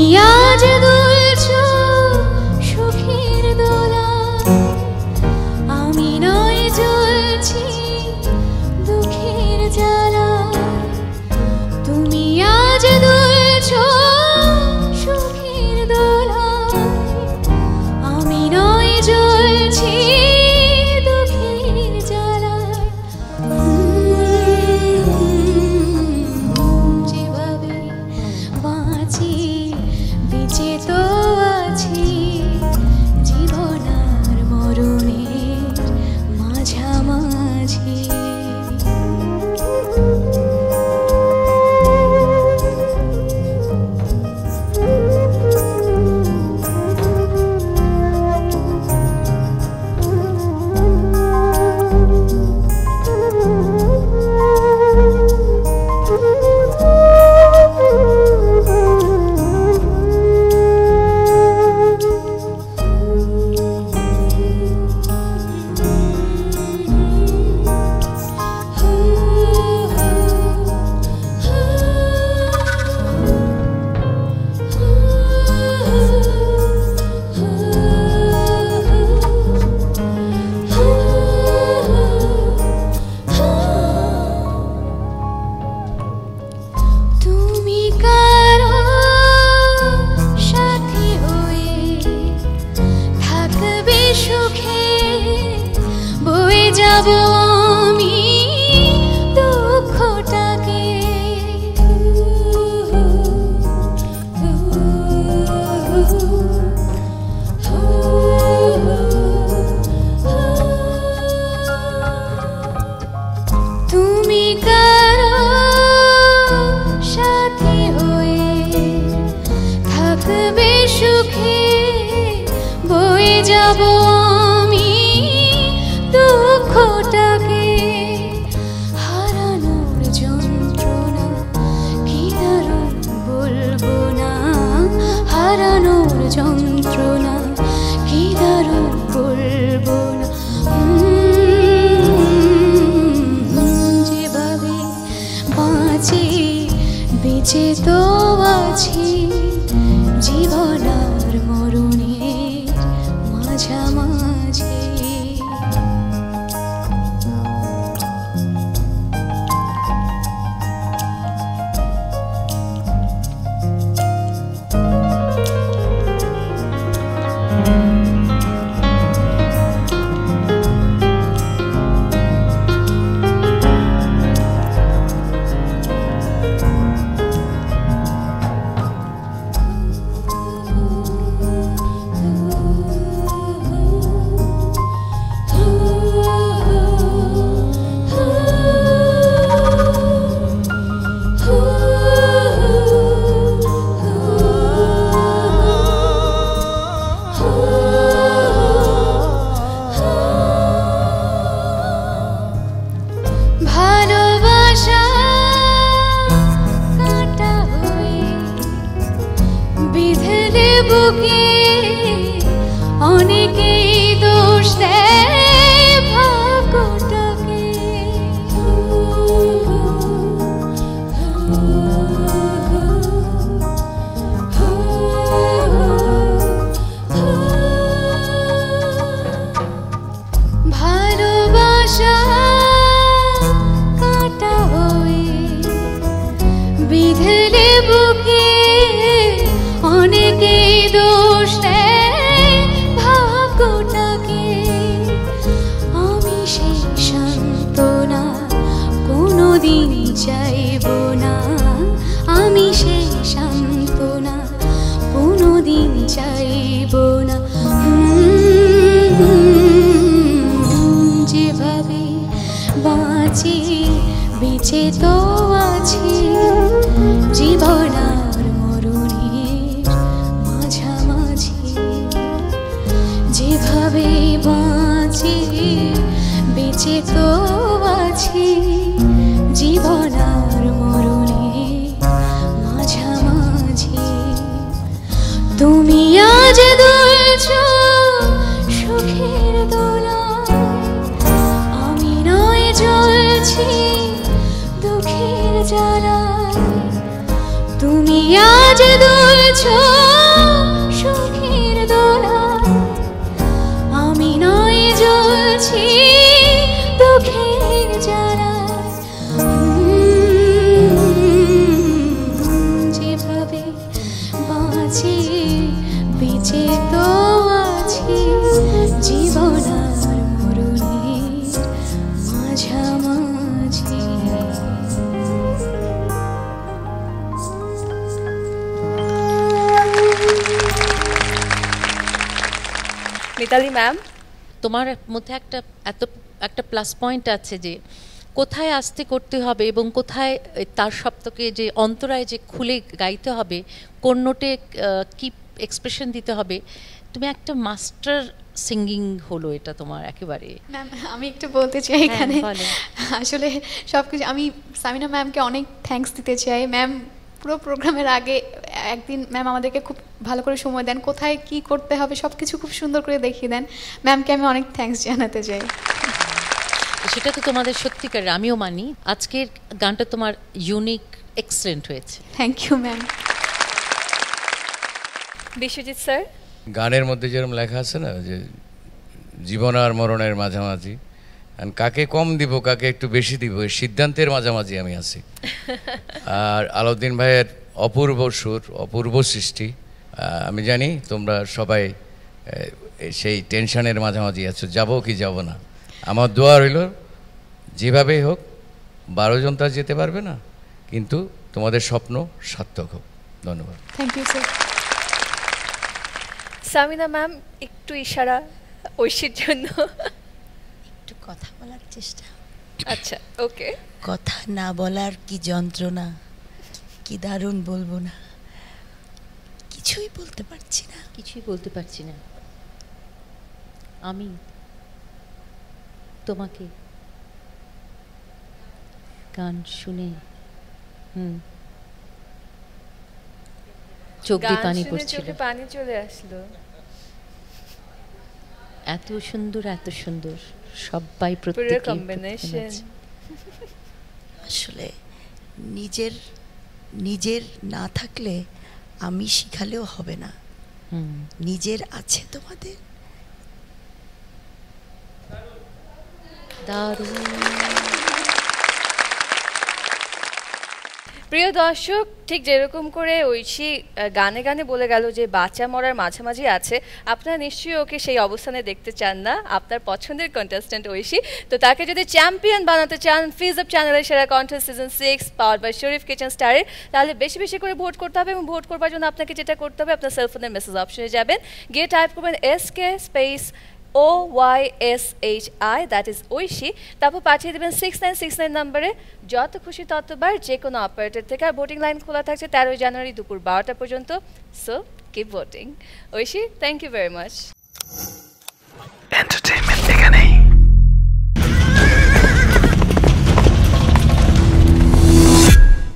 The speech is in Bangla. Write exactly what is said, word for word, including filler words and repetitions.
আজ দুলছো সুখের দোলায়, আমি নয় জ্বলছি দুঃখের জ্বালায়। তুমি আজ দুলছো সুখের দোলায়, আমি নয় জ্বলছি দুঃখের জ্বালায়। যেভাবে বাঁচি বেঁচে তো আছি, জীবন আর মরণের মাঝামাঝি। যাবো আমি দুঃখটাকে, তুমি কারো সাথী হয়ে থাকবে সুখে, বয়ে যাবো আমি দুঃখটাকে। হারানোর যন্ত্রণা কি দারুণ বলবো না, হারানোর যন্ত্রণা কি দারুণ বলবো না। যেভাবে বাঁচি বেঁচে তো আছি, জীবন আর মরণের মাঝামাঝি। ভালোবাসা কাঁটা হয়ে বিঁধলে বুকে, অনেকেই দোষ দেয় ভাগ্যটাকে। ভালোবাসা কাঁটা হয়ে বিঁধলে বুকে, অনেকেই দোষ দেয় ভাগ্যটাকে। আমি সেই সান্ত্বনা কোনোদিন চাইব না, আমি সেই সান্ত্বনা কোনোদিন চাইব না। যেভাবে বাঁচি বেঁচে তো আছি, জীবন আর মরণের মাঝামাঝি। যেভাবে বাঁচি বেঁচে তো আছি, জীবন আর মরণের মাঝামাঝি। তুমি আজ দুলছো সুখের দোলায়, আমি নয় জ্বলছি দুঃখের জ্বালায়। তুমি আজ দুলছো আছো সুখের দোলায় আমি নয় জ্বলছি দুঃখের জ্বালায় যেভাবে বাঁচি বেঁচে তো আছি জীবন আর মরণের মাঝামাঝি। মিতালি ম্যাম, তোমার মধ্যে একটা এত একটা প্লাস পয়েন্ট আছে যে কোথায় আস্তে করতে হবে এবং কোথায় তার সপ্তকে যে অন্তরায় যে খুলে গাইতে হবে, কোন নোটে কি এক্সপ্রেশন দিতে হবে, তুমি একটা মাস্টার সিঙ্গিং হলো এটা তোমার একেবারে। ম্যাম আমি একটু বলতে চাই এখানে, আসলে সব কিছু আমি সামিনা ম্যামকে অনেক থ্যাঙ্কস দিতে চাই। ম্যাম পুরো প্রোগ্রামের আগে একদিন ম্যাম আমাদেরকে খুব ভালো করে সময় দেন, কোথায় কি করতে হবে সব কিছু খুব সুন্দর করে দেখিয়ে দেন। ম্যামকে আমি অনেক থ্যাঙ্কস জানাতে চাই। সেটা তো তোমাদের সত্যিকার, আমিও মানি। আজকের গানটা তোমার ইউনিক, এক্সেলেন্ট হয়েছে। Thank you ma'am. Biswajit sir, গানের মধ্যে যেরকম লেখা আছে না যে জীবন আর মরণের মাঝামাঝি, কাকে কম দিব কাকে একটু বেশি দিব এই সিদ্ধান্তের মাঝামাঝি আমি আছি। আর আলাউদ্দিন ভাইয়ের অপূর্ব সুর, অপূর্ব সৃষ্টি। আমি জানি তোমরা সবাই সেই টেনশনের মাঝামাঝি আছো, যাবো কি যাব না। আমার দোয়া রইল যেভাবেই হোক, বারো জন তো যেতে পারবে না, কিন্তু তোমাদের স্বপ্ন সার্থক হোক। ধন্যবাদ। Thank you sir. Samina ma'am, একটু ইশারা ঐশীর জন্য। একটু কথা বলার চেষ্টা। আচ্ছা, ওকে। কথা না বলার কি যন্ত্রণা, কি দারুণ বলবো না, কিছুই বলতে পারছি না, কিছুই বলতে পারছি না। আমি তোমাকে গান শুনে হুম চোখ দিয়ে পানি পড়ছিল, পানি চলে আসলো। এত সুন্দর, এত সুন্দর সবাই, পুরো কম্বিনেশন। আসলে নিজের নিজের না থাকলে আমি শিখালেও হবে না, নিজের আছে তোমাদের। দারুণ। প্রিয় দর্শক, ঠিক যেরকম করে ঐশী গানে গানে বলে গেল যে বাচ্চা মরার মাঝামাঝি আছে, আপনারা নিশ্চয়ই ওকে সেই অবস্থানে দেখতে চান না। আপনার পছন্দের কন্টেস্ট্যান্ট ঐশী, তো তাকে যদি চ্যাম্পিয়ন বানাতে চান ফিজ আপ চ্যানেলের সেরা contest season six powered by Sharif kitchen স্টারে, তাহলে বেশি বেশি করে ভোট করতে হবে। এবং ভোট করবার জন্য আপনাকে যেটা করতে হবে, আপনার সেলফোনের মেসেজ অপশনে যাবেন, গিয়ে টাইপ করবেন S K space O Y S H I, that is Oishi, তারপর পাঠিয়ে দেবেন সিক্স নাইন সিক্স নাইন নম্বরে। যত খুশি ততবার যে কোনো অপারেটর থেকে। আর ভোটিং লাইন খোলা থাকছে তেরোই জানুয়ারি দুপুর বারোটা পর্যন্ত। So keep voting. Oishi, thank you very much. Entertainment এখানে